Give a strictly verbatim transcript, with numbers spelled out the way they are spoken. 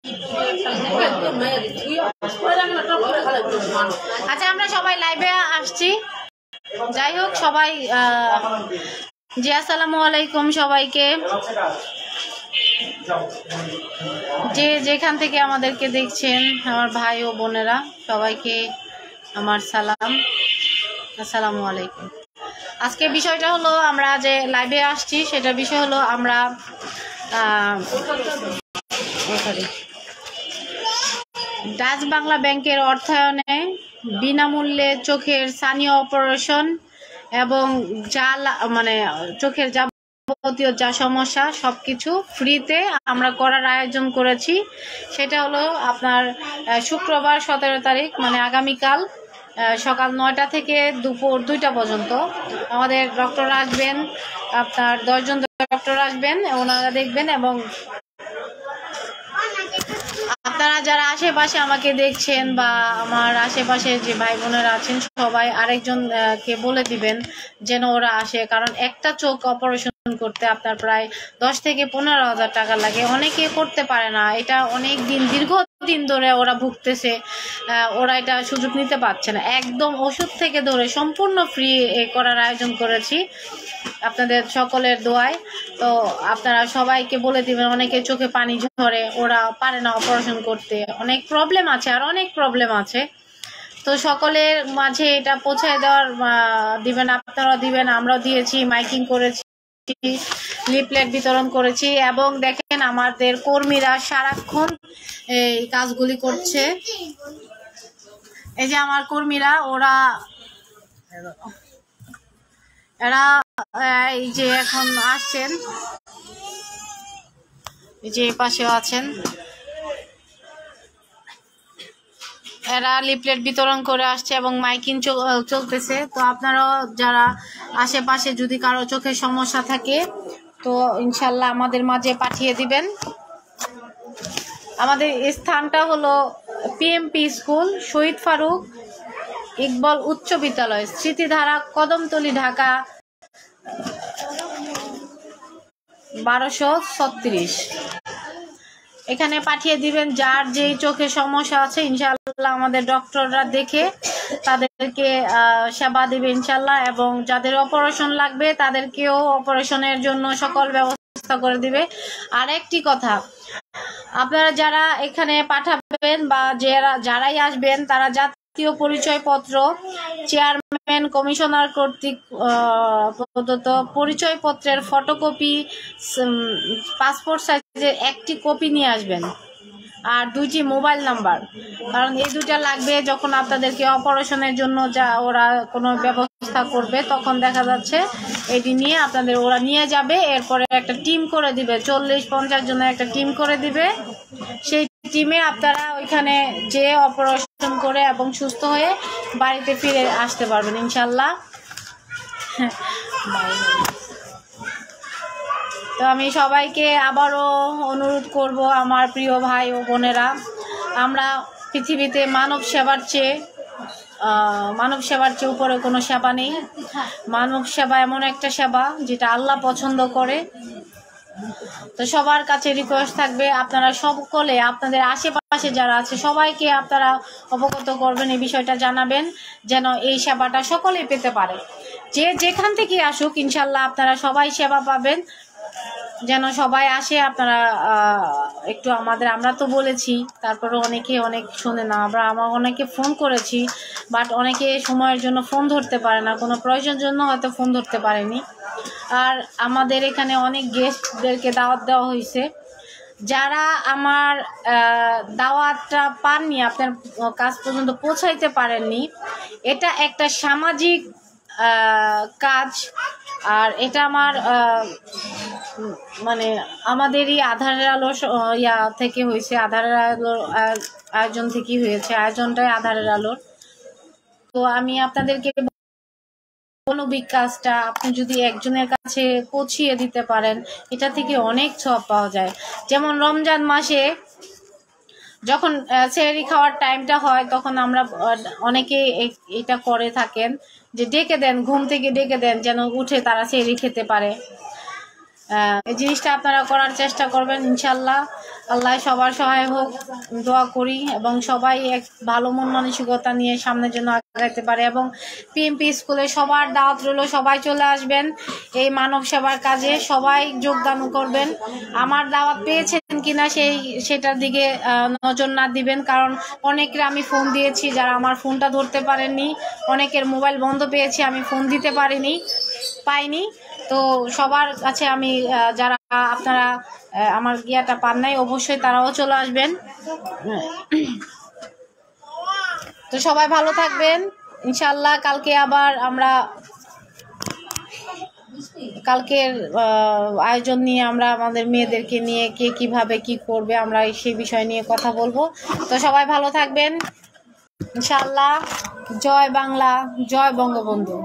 আচ্ছা, আমরা সবাই লাইভে আসছি। যাই হোক, সবাই জি আসসালামু আলাইকুম সবাইকে, যে যেখান থেকে আমাদেরকে দেখছেন আমার ভাই ও বোনেরা, সবাইকে আমার সালাম, আসসালামু আলাইকুম। আজকে বিষয়টা হলো, আমরা যে লাইভে আসছি সেটা বিষয় হলো আমরা ডাচ বাংলা ব্যাংকের অর্থায়নে বিনামূল্যে চোখের স্থানীয় অপারেশন এবং যা মানে চোখের যাবতীয় যা সমস্যা সবকিছু ফ্রিতে আমরা করার আয়োজন করেছি। সেটা হলো আপনার শুক্রবার সতেরো তারিখ মানে আগামীকাল সকাল নয়টা থেকে দুপুর দুইটা পর্যন্ত আমাদের ডক্টর আসবেন, আপনার দশজন ডক্টর আসবেন, ওনারা দেখবেন। এবং আপনারা যারা আশেপাশে আমাকে দেখছেন বা আমার আশেপাশে যে ভাই বোনেরা আছেন সবাই আরেকজনকে বলে দিবেন যেন ওরা আসে, কারণ একটা চোখ অপারেশন করতে আপনার প্রায় দশ থেকে পনেরো হাজার টাকা লাগে। অনেকে করতে পারে না, এটা অনেক দিন দীর্ঘদিন ধরে ওরা ভুগতেছে, ওরা এটা সুযোগ নিতে পারছে না। একদম ওষুধ থেকে ধরে সম্পূর্ণ ফ্রি করার আয়োজন করেছি আপনাদের সকলের দোয়ায়। তো আপনারা সবাইকে বলে দিবেন, অনেকে চোখে পানি ঝরে, ওরা পারে না অপারেশন করতে, অনেক প্রবলেম আছে, আর অনেক প্রবলেম আছে। তো সকলের মাঝে এটা পৌঁছায় দেওয়ার দিবেন, আপনারা দিবেন, আমরাও দিয়েছি, মাইকিং করেছি, লিফলেট বিতরণ করেছি। এবং দেখেন আমাদের কর্মীরা সারাক্ষণ এই কাজগুলি করছে। এই যে আমার কর্মীরা, ওরা এরা এই যে এখন আসছেন, এই যে পাশেও আছেন, এরা লিফলেট বিতরণ করে আসছে এবং মাইকিং চলতেছে। তো আপনারাও যারা আশেপাশে যদি কারো চোখের সমস্যা থাকে তো ইনশাল্লাহ আমাদের মাঝে পাঠিয়ে দিবেন। আমাদের স্থানটা হলো পিএমপি স্কুল, শহীদ ফারুক ইকবাল উচ্চ বিদ্যালয়, স্মৃতিধারা, কদমতলী, ঢাকা বারোশো ছত্রিশ। এখানে পাঠিয়ে দিবেন। যার যেই চোখে সমস্যা আছে ইনশাআল্লাহ আমাদের ডক্টররা দেখে তাদেরকে সেবা দিবে ইনশাআল্লাহ। এবং যাদের অপারেশন লাগবে তাদেরকেও অপারেশনের জন্য সকল ব্যবস্থা করে দিবে। আর একটি কথা, আপনারা যারা এখানে পাঠাবেন বা যারা যারাই আসবেন তারা জাতীয় পরিচয়পত্র, চেয়ারম্যান কমিশনার কর্তৃক প্রদত্ত পরিচয়পত্রের ফটোকপি, পাসপোর্ট সাইজের একটি কপি নিয়ে আসবেন, আর দুইটি মোবাইল নাম্বার, কারণ এই দুইটা লাগবে যখন আপনাদেরকে অপারেশনের জন্য যা ওরা কোনো ব্যবস্থা করবে তখন দেখা যাচ্ছে এটি নিয়ে আপনাদের ওরা নিয়ে যাবে। এরপরে একটা টিম করে দিবে, চল্লিশ পঞ্চাশ জনের একটা টিম করে দিবে। সেই টিমে আপনারা ওইখানে যে অপারেশন করে এবং সুস্থ হয়ে বাড়িতে ফিরে আসতে পারবেন ইনশাল্লাহ। তো আমি সবাইকে আবারও অনুরোধ করব, আমার প্রিয় ভাই ও বোনেরা, আমরা পৃথিবীতে মানব সেবার চেয়ে মানব সেবার চেয়ে উপরে কোনো সেবা নেই। মানব সেবা এমন একটা সেবা যেটা আল্লাহ পছন্দ করে। তো সবার কাছে রিকোয়েস্ট থাকবে, আপনারা সকলে আপনাদের আশেপাশে যারা আছে সবাইকে আপনারা অবগত করবেন, এই বিষয়টা জানাবেন যেন এই সেবাটা সকলেই পেতে পারে। যে যেখান থেকে আসুক ইনশাল্লাহ আপনারা সবাই সেবা পাবেন, যেন সবাই আসে। আপনারা একটু আমাদের, আমরা তো বলেছি তারপরে অনেকে অনেক শোনে না, আমরা আমার অনেকে ফোন করেছি বাট অনেকে সময়ের জন্য ফোন ধরতে পারে না, কোনো প্রয়োজনের জন্য হয়তো ফোন ধরতে পারেনি। আর আমাদের এখানে অনেক গেস্টদেরকে দাওয়াত দেওয়া হয়েছে, যারা আমার দাওয়াতটা পাননি, আপনার কাজ পর্যন্ত পৌঁছাইতে পারেননি, এটা একটা সামাজিক কাজ। আর এটা আমার মানে আমাদেরই আধারের আলো ইয়া থেকে হয়েছে, আধারের আলোর আয়োজন থেকেই হয়েছে, আয়োজনটাই আধারের আলোর। তো আমি আপনাদেরকে মানবিক কাজটা আপনি যদি একজনের কাছে পৌঁছিয়ে দিতে পারেন, এটা থেকে অনেক সওয়াব পাওয়া যায়। যেমন রমজান মাসে যখন সেহরি খাওয়ার টাইমটা হয় তখন আমরা অনেকে এটা করে থাকেন যে ডেকে দেন, ঘুম থেকে ডেকে দেন যেন উঠে তারা সেহরি খেতে পারে। এই জিনিসটা আপনারা করার চেষ্টা করবেন ইনশাল্লাহ। আল্লাহ সবার সহায় হোক, দোয়া করি এবং সবাই এক ভালো মন মানসিকতা নিয়ে সামনের জন্য আগাইতে পারে। এবং পিএমপি স্কুলে সবার দাওয়াত রইল, সবাই চলে আসবেন এই মানব সেবার কাজে, সবাই যোগদান করবেন। আমার দাওয়াত পেয়েছেন কিনা সেই সেটার দিকে নজর না দিবেন, কারণ অনেকের আমি ফোন দিয়েছি যারা আমার ফোনটা ধরতে পারেননি, অনেকের মোবাইল বন্ধ পেয়েছি, আমি ফোন দিতে পারিনি পাইনি। তো সবার কাছে আমি যারা আপনারা আমার গিয়াটা পান নাই অবশ্যই তারাও চলে আসবেন। তো সবাই ভালো থাকবেন ইনশাল্লাহ। কালকে আবার আমরা কালকের আয়োজন নিয়ে আমরা আমাদের মেয়েদেরকে নিয়ে কে কিভাবে কি করবে আমরা সেই বিষয় নিয়ে কথা বলবো। তো সবাই ভালো থাকবেন ইনশাল্লাহ। জয় বাংলা, জয় বঙ্গবন্ধু।